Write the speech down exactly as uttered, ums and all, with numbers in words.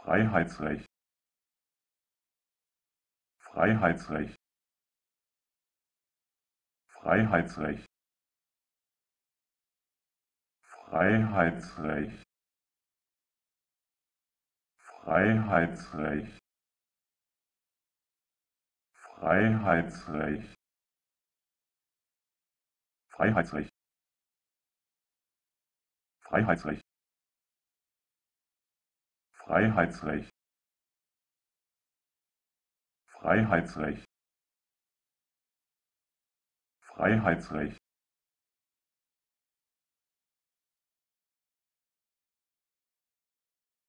Freiheitsrecht, Freiheitsrecht, Freiheitsrecht, Freiheitsrecht, Freiheitsrecht, Freiheitsrecht, Freiheitsrecht, Freiheitsrecht, Freiheitsrecht, Freiheitsrecht, Freiheitsrecht,